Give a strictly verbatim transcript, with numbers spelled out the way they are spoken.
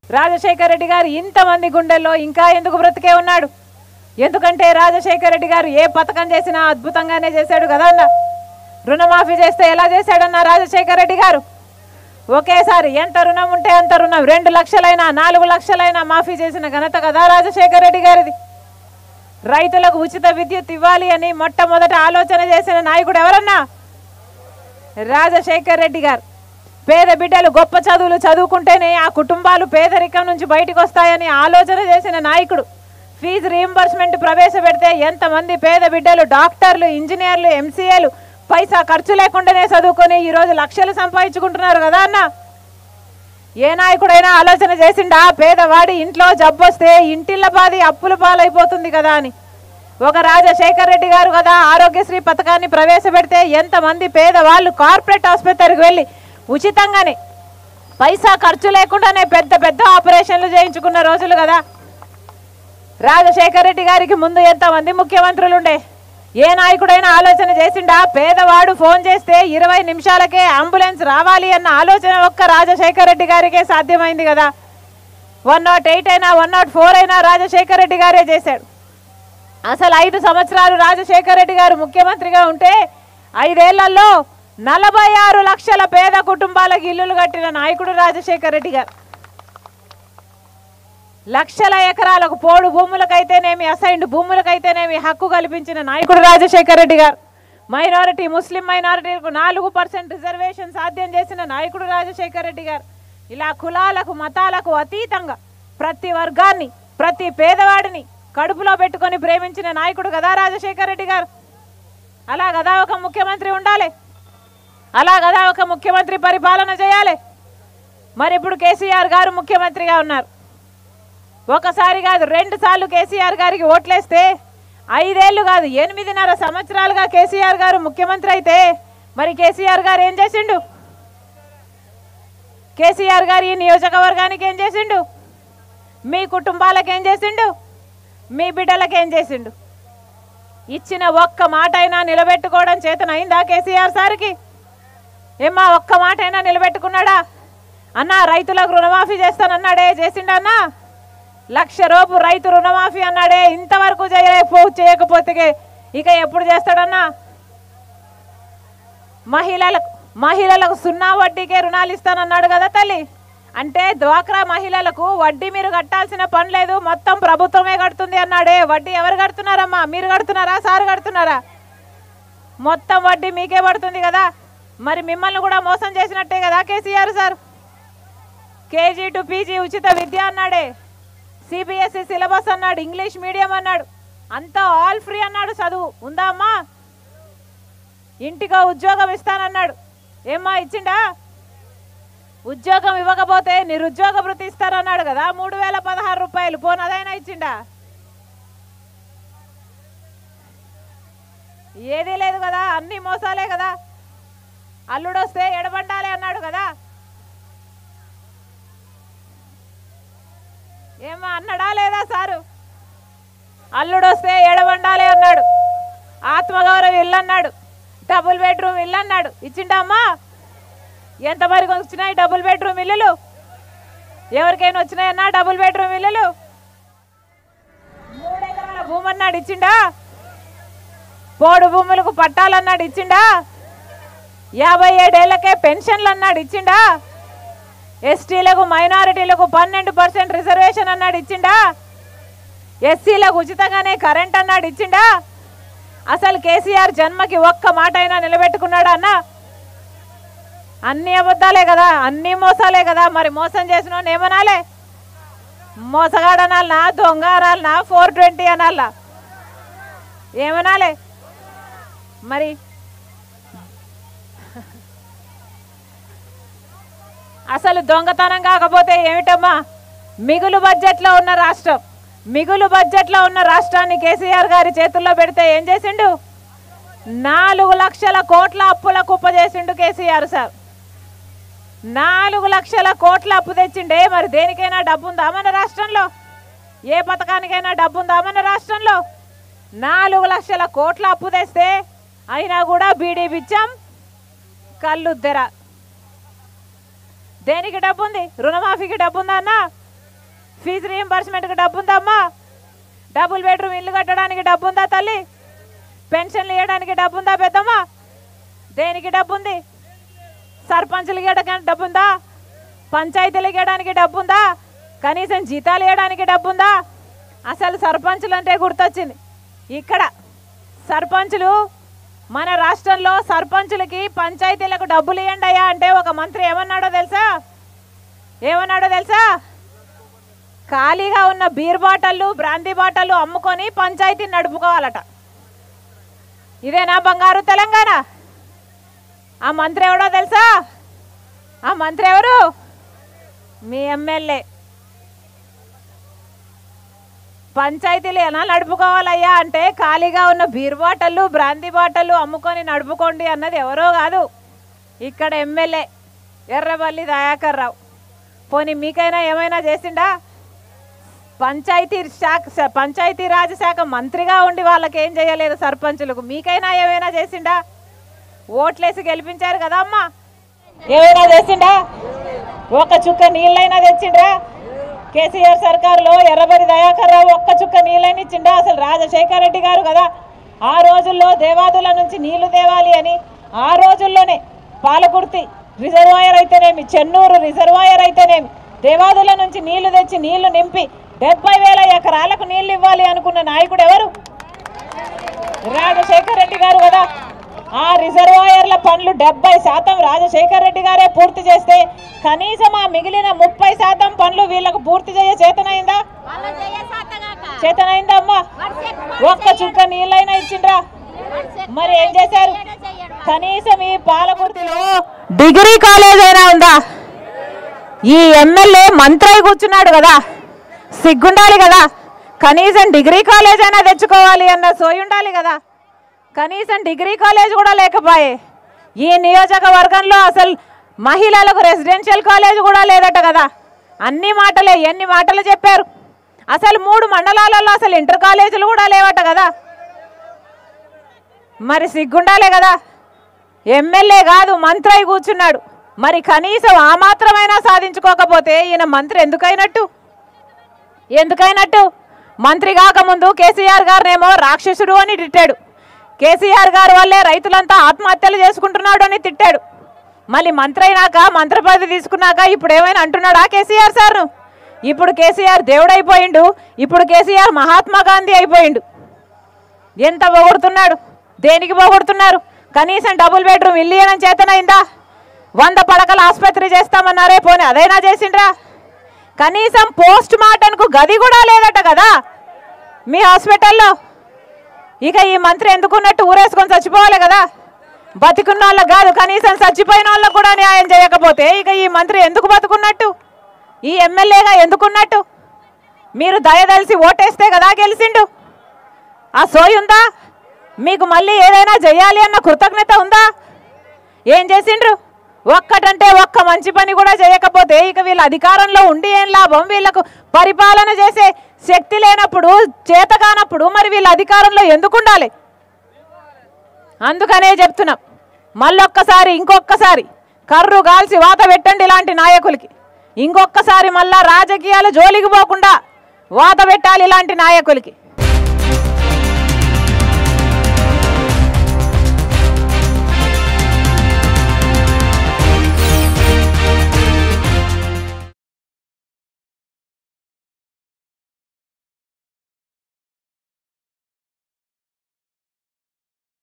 రాజశేఖర రెడ్డి గారు ఇంతమంది గుండెల్లో ఇంకా ఎందుకు బ్రతికే ఉన్నాడు? ఎందుకంటే రాజశేఖర రెడ్డి గారు ఏ పథకం చేసినా అద్భుతంగానే చేశాడు కదా అన్న. రుణమాఫీ చేస్తే ఎలా చేశాడన్న రాజశేఖర రెడ్డి గారు? ఒకేసారి ఎంత రుణం ఉంటే అంత రుణం, రెండు లక్షలైనా నాలుగు లక్షలైనా మాఫీ చేసిన ఘనత కదా రాజశేఖర రెడ్డి గారిది. రైతులకు ఉచిత విద్యుత్ ఇవ్వాలి అని మొట్టమొదట ఆలోచన చేసిన నాయకుడు ఎవరన్నా? రాజశేఖర రెడ్డి గారు. పేద బిడ్డలు గొప్ప చదువులు చదువుకుంటేనే ఆ కుటుంబాలు పేదరికం నుంచి బయటకు వస్తాయని ఆలోచన చేసిన నాయకుడు. ఫీజు రీయింబర్స్మెంట్ ప్రవేశపెడితే ఎంతమంది పేద బిడ్డలు డాక్టర్లు, ఇంజనీర్లు, ఎంసీఏలు పైసా ఖర్చు లేకుండానే చదువుకొని ఈరోజు లక్షలు సంపాదించుకుంటున్నారు కదా అన్న. ఏ నాయకుడైనా ఆలోచన చేసిండా పేదవాడి ఇంట్లో జబ్బొస్తే ఇంటిళ్ళ బాధి అప్పుల పాలైపోతుంది కదా అని? ఒక రాజశేఖర రెడ్డి గారు కదా ఆరోగ్యశ్రీ పథకాన్ని ప్రవేశపెడితే ఎంతమంది పేదవాళ్ళు కార్పొరేట్ ఆసుపత్రికి వెళ్ళి ఉచితంగానే పైసా ఖర్చు లేకుండానే పెద్ద పెద్ద ఆపరేషన్లు చేయించుకున్న రోజులు కదా. రాజశేఖర రెడ్డి గారికి ముందు ఎంతమంది ముఖ్యమంత్రులు ఉండే? ఏ నాయకుడైనా ఆలోచన చేసిండా పేదవాడు ఫోన్ చేస్తే ఇరవై నిమిషాలకే అంబులెన్స్ రావాలి అన్న ఆలోచన ఒక్క రాజశేఖర రెడ్డి గారికే సాధ్యమైంది కదా. వన్ నాట్ ఎయిట్ అయినా వన్ నాట్ ఫోర్ అయినా రాజశేఖర రెడ్డి గారే చేశాడు. అసలు ఐదు సంవత్సరాలు రాజశేఖర రెడ్డి గారు ముఖ్యమంత్రిగా ఉంటే ఐదేళ్లలో నలభై ఆరు లక్షల పేద కుటుంబాలకు ఇల్లులు కట్టిన నాయకుడు రాజశేఖర రెడ్డి గారు. లక్షల ఎకరాలకు పోడు భూములకైతేనేమి, అసైన్డ్ భూములకైతేనేమి హక్కు కల్పించిన నాయకుడు రాజశేఖర రెడ్డి గారు. మైనారిటీ, ముస్లిం మైనారిటీలకు నాలుగు పర్సెంట్ రిజర్వేషన్ సాధ్యం చేసిన నాయకుడు రాజశేఖర రెడ్డి గారు. ఇలా కులాలకు మతాలకు అతీతంగా ప్రతి వర్గాన్ని, ప్రతి పేదవాడిని కడుపులో పెట్టుకొని ప్రేమించిన నాయకుడు కదా రాజశేఖర రెడ్డి గారు. అలా కదా ఒక ముఖ్యమంత్రి ఉండాలి, అలా కదా ఒక ముఖ్యమంత్రి పరిపాలన చేయాలి. మరి ఇప్పుడు కేసీఆర్ గారు ముఖ్యమంత్రిగా ఉన్నారు. ఒకసారి కాదు రెండు సార్లు కేసీఆర్ గారికి ఓట్లేస్తే ఐదేళ్లు కాదు ఎనిమిదిన్నర సంవత్సరాలుగా కేసీఆర్ గారు ముఖ్యమంత్రి అయితే మరి కేసీఆర్ గారు ఏం చేసిండు? కేసీఆర్ గారు ఈ నియోజకవర్గానికి ఏం చేసిండు? మీ కుటుంబాలకు ఏం చేసిండు? మీ బిడ్డలకు ఏం చేసిండు? ఇచ్చిన ఒక్క మాట అయినా నిలబెట్టుకోవడం చేతనైందా కేసీఆర్ సార్కి? ఏమ్మా ఒక్క మాట అయినా నిలబెట్టుకున్నాడా? అన్న రైతులకు రుణమాఫీ చేస్తానన్నాడే, చేసిండా అన్న? లక్ష రూపు రైతు రుణమాఫీ అన్నాడే, ఇంతవరకు చేయలేకపో చేయకపోతే ఇక ఎప్పుడు చేస్తాడన్నా? మహిళలకు మహిళలకు సున్నా వడ్డీకే రుణాలు ఇస్తానన్నాడు కదా తల్లి. అంటే డ్వాక్రా మహిళలకు వడ్డీ మీరు కట్టాల్సిన పని లేదు, మొత్తం ప్రభుత్వమే కడుతుంది అన్నాడే. వడ్డీ ఎవరు కడుతున్నారమ్మా? మీరు కడుతున్నారా, సార్ కడుతున్నారా? మొత్తం వడ్డీ మీకే పడుతుంది కదా. మరి మిమ్మల్ని కూడా మోసం చేసినట్టే కదా KCR sir. KG to PG ఉచిత విద్య అన్నాడే, సిబిఎస్ఈ సిలబస్ అన్నాడు, ఇంగ్లీష్ మీడియం అన్నాడు, అంతా ఆల్ ఫ్రీ అన్నాడు. చదువు ఉందా అమ్మా? ఇంటికో ఉద్యోగం ఇస్తానన్నాడు, ఏమ్మా ఇచ్చిండా? ఉద్యోగం ఇవ్వకపోతే నిరుద్యోగ భృతి ఇస్తారన్నాడు కదా, మూడు వేల పదహారు రూపాయలు పోనదైనా ఇచ్చిండా? ఏదీ లేదు కదా, అన్ని మోసాలే కదా. అల్లుడొస్తే ఎడబండాలి అన్నాడు కదా, ఏమో అన్నాడా లేదా సారు? అల్లుడొస్తే ఎడబండాలి అన్నాడు, ఆత్మగౌరవం ఇల్లు అన్నాడు, డబుల్ బెడ్రూమ్ ఇల్లు అన్నాడు, ఇచ్చిండా అమ్మా? ఎంతవరకు వచ్చినాయి డబుల్ బెడ్రూమ్ ఇల్లులు? ఎవరికైనా వచ్చినాయన్నా డబుల్ బెడ్రూమ్ ఇల్లులు? మూడెకరాల భూమి అన్నాడు, ఇచ్చిండా? పోడు భూములకు పట్టాలన్నాడు, ఇచ్చిండా? యాభై ఏడేళ్లకే పెన్షన్లు అన్నాడు, ఇచ్చిండా? ఎస్టీలకు మైనారిటీలకు పన్నెండు పర్సెంట్ రిజర్వేషన్ అన్నాడు, ఇచ్చిండా? ఎస్సీలకు ఉచితంగానే కరెంట్ అన్నాడు, ఇచ్చిండా? అసలు కేసీఆర్ జన్మకి ఒక్క మాట అయినా నిలబెట్టుకున్నాడా అన్న? అన్ని అబద్ధాలే కదా, అన్ని మోసాలే కదా. మరి మోసం చేసిన ఏమనాలే? మోసగాడనాలనా, దొంగ అనాలనా, ఫోర్ ట్వంటీ అనాలా, ఏమనాలే? మరి అసలు దొంగతనం కాకపోతే ఏమిటమ్మా? మిగులు బడ్జెట్లో ఉన్న రాష్ట్రం, మిగులు బడ్జెట్లో ఉన్న రాష్ట్రాన్ని కేసీఆర్ గారి చేతుల్లో పెడితే ఏం చేసిండు? నాలుగు లక్షల కోట్ల అప్పుల కుప్ప చేసిండు కేసీఆర్ సార్. నాలుగు లక్షల కోట్ల అప్పు తెచ్చిండే. మరి దేనికైనా డబ్బు ఉందా మన రాష్ట్రంలో? ఏ పథకానికైనా డబ్బు ఉందా మన రాష్ట్రంలో? నాలుగు లక్షల కోట్ల అప్పు తెస్తే అయినా కూడా బీడీ బిచ్చం, కళ్ళు తెర. దేనికి డబ్బు ఉంది? రుణమాఫీకి డబ్బు ఉందా అన్న? ఫీజు రీయింబర్స్మెంట్కి డబ్బు ఉందా అమ్మా? డబుల్ బెడ్రూమ్ ఇల్లు కట్టడానికి డబ్బు ఉందా తల్లి? పెన్షన్లు ఇవ్వడానికి డబ్బు ఉందా పెద్దమ్మ? దేనికి డబ్బు ఉంది? సర్పంచులు ఇవ్వడానికి డబ్బు ఉందా? పంచాయతీలు ఇవ్వడానికి డబ్బు ఉందా? కనీసం జీతాలు ఇవ్వడానికి డబ్బు ఉందా? అసలు సర్పంచులు అంటే గుర్తొచ్చింది. ఇక్కడ సర్పంచులు మన రాష్ట్రంలో సర్పంచులకి పంచాయతీలకు డబ్బులు ఇవ్వండి అయ్యా అంటే ఒక మంత్రి ఏమన్నాడో తెలుసా? ఏమన్నాడో తెలుసా? ఖాళీగా ఉన్న బీర్ బాటళ్ళు బ్రాందీ బాటళ్ళు అమ్ముకొని పంచాయతీని నడుపుకోవాలట. ఇదేనా బంగారు తెలంగాణ? ఆ మంత్రి ఎవడో తెలుసా? ఆ మంత్రి ఎవరు? మీ ఎమ్మెల్యే. పంచాయతీలు ఎలా నడుపుకోవాలయ్యా అంటే ఖాళీగా ఉన్న బీర్ బాటళ్ళు బ్రాందీ బాటళ్ళు అమ్ముకొని నడుపుకోండి అన్నది ఎవరో కాదు, ఇక్కడ ఎమ్మెల్యే ఎర్రబల్లి దయాకర్ రావు. పోనీ మీకైనా ఏమైనా చేసిండా? పంచాయతీ శాఖ పంచాయతీరాజ్ శాఖ మంత్రిగా ఉండి వాళ్ళకి ఏం చేయలేదు సర్పంచులకు. మీకైనా ఏమైనా చేసిండా? ఓట్లేసి గెలిపించారు కదా అమ్మా, ఏమైనా చేసిండా? ఒక చుక్క నీళ్ళైనా తెచ్చిండ్రా? కేసీఆర్ సర్కారులో ఎర్రబడి దయాకర్ రావు ఒక్క చుక్క నీళ్ళని ఇచ్చిండా? అసలు రాజశేఖర్ రెడ్డి గారు కదా ఆ రోజుల్లో దేవాదుల నుంచి నీళ్లు తేవాలి అని, ఆ రోజుల్లోనే పాలకుర్తి రిజర్వాయర్ అయితేనేమి, చెన్నూరు రిజర్వాయర్ అయితేనేమి, దేవాదుల నుంచి నీళ్లు తెచ్చి నీళ్లు నింపి డెబ్బై వేల ఎకరాలకు నీళ్లు ఇవ్వాలి అనుకున్న నాయకుడు ఎవరు? రాజశేఖర్ రెడ్డి గారు కదా. ఆ రిజర్వాయర్ల పనులు డెబ్బై శాతం రాజశేఖర్ రెడ్డి గారే పూర్తి చేస్తే కనీసం ఆ మిగిలిన ముప్పై శాతం పనులు వీళ్ళకు పూర్తి చేయ చేతనైందా? చేతనైందా అమ్మా? ఒక్క చుక్క నీళ్ళైనా ఇచ్చిండ్రా? మరి ఏం చేశారు? కనీసం ఈ పాలకుర్తిలో డిగ్రీ కాలేజ్ అయినా ఉందా? ఈ ఎమ్మెల్యే మంత్రి అయి కూర్చున్నాడు కదా, సిగ్గుండాలి కదా. కనీసం డిగ్రీ కాలేజ్ అయినా తెచ్చుకోవాలి అన్న సోయి ఉండాలి కదా. కనీసం డిగ్రీ కాలేజ్ కూడా లేకపోయే. ఈ నియోజకవర్గంలో అసలు మహిళలకు రెసిడెన్షియల్ కాలేజ్ కూడా లేదట కదా. అన్ని మాటలే, ఎన్ని మాటలు చెప్పారు. అసలు మూడు మండలాలలో అసలు ఇంటర్ కాలేజీలు కూడా లేవట కదా. మరి సిగ్గుండాలే కదా. ఎమ్మెల్యే కాదు మంత్రి అయి కూర్చున్నాడు. మరి కనీసం ఆ మాత్రమైనా సాధించుకోకపోతే ఈయన మంత్రి ఎందుకైనట్టు? ఎందుకైనట్టు? మంత్రి కాకముందు కేసీఆర్ గారినేమో రాక్షసుడు అని తిట్టాడు. కేసీఆర్ గారి వల్లే రైతులంతా ఆత్మహత్యలు చేసుకుంటున్నాడు అని తిట్టాడు. మళ్ళీ మంత్రి అయినాక మంత్రి పదవి తీసుకున్నాక ఇప్పుడు ఏమైనా అంటున్నాడా కేసీఆర్ సార్ను? ఇప్పుడు కేసీఆర్ దేవుడైపోయిండు. ఇప్పుడు కేసీఆర్ మహాత్మా గాంధీ అయిపోయిండు. ఎంత పొగుడుతున్నాడు? దేనికి పొగుడుతున్నారు? కనీసం డబుల్ బెడ్రూమ్ ఇల్లు ఇవ్వడం చేతనైందా? వంద పడకల ఆసుపత్రి చేస్తామన్నారే, పోనీ అదైనా చేసిండ్రా? కనీసం పోస్ట్ మార్టంకు గది కూడా లేదట కదా మీ హాస్పిటల్లో. ఇక ఈ మంత్రి ఎందుకున్నట్టు ఊరేసుకొని చచ్చిపోవాలి కదా. బతికున్న వాళ్ళకు కాదు, కనీసం చచ్చిపోయిన వాళ్ళకు కూడా న్యాయం చేయకపోతే ఇక ఈ మంత్రి ఎందుకు బతుకున్నట్టు? ఈ ఎమ్మెల్యేగా ఎందుకున్నట్టు? మీరు దయదలిసి ఓటేస్తే కదా గెలిచిండు. ఆ సోయి ఉందా మీకు? మళ్ళీ ఏదైనా చేయాలి అన్న కృతజ్ఞత ఉందా? ఏం చేసిండ్రు? ఒక్కటంటే ఒక్క మంచి పని కూడా చేయకపోతే ఇక వీళ్ళ అధికారంలో ఉండి ఏం లాభం? వీళ్ళకు పరిపాలన చేసే శక్తి లేనప్పుడు, చేత కానప్పుడు మరి వీళ్ళ అధికారంలో ఎందుకు ఉండాలి? అందుకనే చెప్తున్నాం, మళ్ళొక్కసారి ఇంకొక్కసారి కర్రు గాల్సి వాత పెట్టండి ఇలాంటి నాయకులకి. ఇంకొక్కసారి మళ్ళా రాజకీయాలు జోలికి పోకుండా వాత పెట్టాలి ఇలాంటి నాయకులకి.